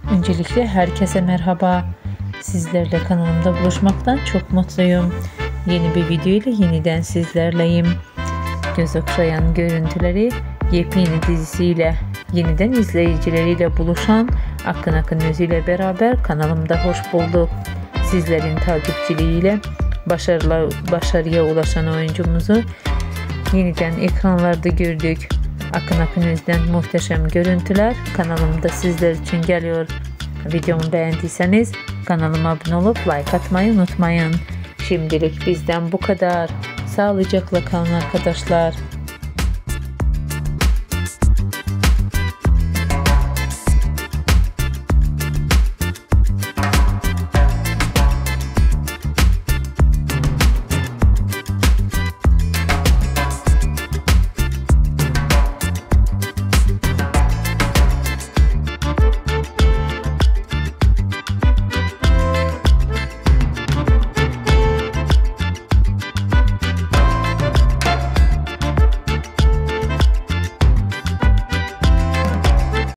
Öncelikle herkese merhaba. Sizlerle kanalımda buluşmaktan çok mutluyum. Yeni bir video ile yeniden sizlerleyim. Göz okşayan görüntüleri yepyeni dizisiyle yeniden izleyicileriyle buluşan Akın Akınöz ile beraber kanalımda hoş bulduk. Sizlerin takipçiliğiyle başarıya ulaşan oyuncumuzu yeniden ekranlarda gördük. Akın Akınöz'den muhteşem görüntüler kanalımda sizler için geliyor. Videomu beğendiyseniz kanalıma abone olup like atmayı unutmayın. Şimdilik bizden bu kadar. Sağlıcakla kalın arkadaşlar.